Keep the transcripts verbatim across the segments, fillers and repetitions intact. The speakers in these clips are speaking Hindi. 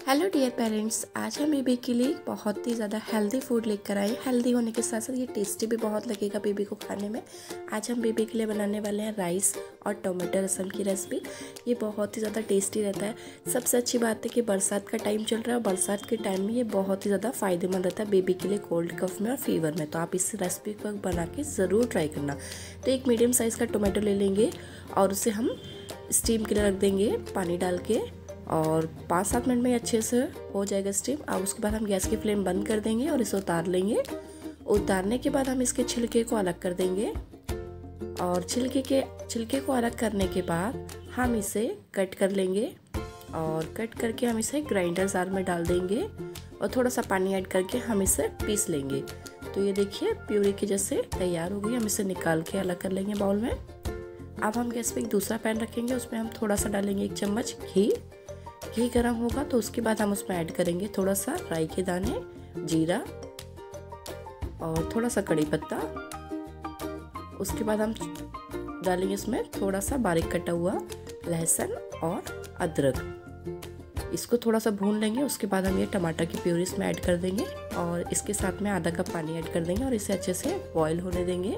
हेलो डियर पेरेंट्स, आज हम बेबी के लिए बहुत ही ज़्यादा हेल्दी फूड लेकर आए। हेल्दी होने के साथ साथ ये टेस्टी भी बहुत लगेगा बेबी को खाने में। आज हम बेबी के लिए बनाने वाले हैं राइस और टोमेटो रसम की रेसिपी। ये बहुत ही ज़्यादा टेस्टी रहता है। सबसे अच्छी बात है कि बरसात का टाइम चल रहा है और बरसात के टाइम में ये बहुत ही ज़्यादा फ़ायदेमंद रहता है बेबी के लिए कोल्ड कफ में और फीवर में। तो आप इस रेसिपी को बना के ज़रूर ट्राई करना। तो एक मीडियम साइज़ का टोमेटो ले लेंगे और उसे हम स्टीम के लिए रख देंगे पानी डाल के, और पाँच सात मिनट में अच्छे से हो जाएगा स्टीम। और उसके बाद हम गैस की फ्लेम बंद कर देंगे और इसे उतार लेंगे। उतारने के बाद हम इसके छिलके को अलग कर देंगे और छिलके के छिलके को अलग करने के बाद हम इसे कट कर लेंगे और कट करके हम इसे ग्राइंडर जार में डाल देंगे और थोड़ा सा पानी ऐड करके हम इसे पीस लेंगे। तो ये देखिए प्यूरी की जैसे तैयार हो गई। हम इसे निकाल के अलग कर लेंगे बाउल में। अब हम गैस पे एक दूसरा पैन रखेंगे, उसमें हम थोड़ा सा डालेंगे एक चम्मच घी। घी गर्म होगा तो उसके बाद हम उसमें ऐड करेंगे थोड़ा सा राई के दाने, जीरा और थोड़ा सा कड़ी पत्ता। उसके बाद हम डालेंगे इसमें थोड़ा सा बारीक कटा हुआ लहसुन और अदरक। इसको थोड़ा सा भून लेंगे। उसके बाद हम ये टमाटर की प्यूरी इसमें ऐड कर देंगे और इसके साथ में आधा कप पानी ऐड कर देंगे और इसे अच्छे से बॉईल होने देंगे।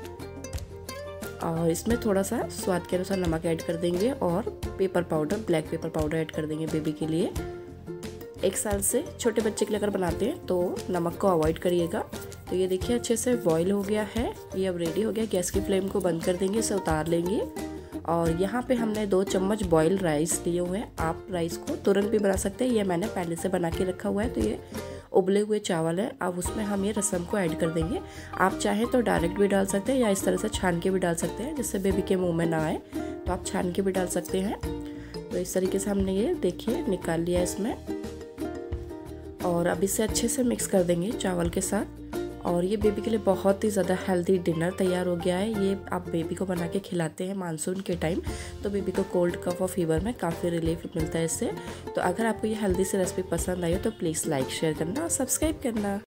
और इसमें थोड़ा सा स्वाद के अनुसार नमक ऐड कर देंगे और pepper powder, black pepper powder add कर देंगे बेबी के लिए। एक साल से छोटे बच्चे के लिए अगर बनाते हैं तो नमक को अवॉइड करिएगा। तो ये देखिए अच्छे से बॉईल हो गया है। ये अब रेडी हो गया। गैस की फ्लेम को बंद कर देंगे, इसे उतार लेंगे। और यहाँ पे हमने दो चम्मच बॉइल्ड राइस लिए हुए हैं। आप राइस को तुरंत भी बना सकते हैं, ये मैंने पहले से बना के रखा हुआ है। तो ये उबले हुए चावल है। अब उसमें हम ये रसम को ऐड कर देंगे। आप चाहें तो डायरेक्ट भी डाल सकते हैं या इस तरह से छान के भी डाल सकते हैं, जिससे बेबी के मुंह में ना आए। तो आप छान के भी डाल सकते हैं। तो इस तरीके से हमने ये देखिए निकाल लिया इसमें। और अब इसे अच्छे से मिक्स कर देंगे चावल के साथ। और ये बेबी के लिए बहुत ही ज़्यादा हेल्दी डिनर तैयार हो गया है। ये आप बेबी को बना के खिलाते हैं मानसून के टाइम, तो बेबी को कोल्ड कफ और फीवर में काफ़ी रिलीफ मिलता है इससे। तो अगर आपको ये हेल्दी सी रेसिपी पसंद आई हो तो प्लीज़ लाइक शेयर करना और सब्सक्राइब करना।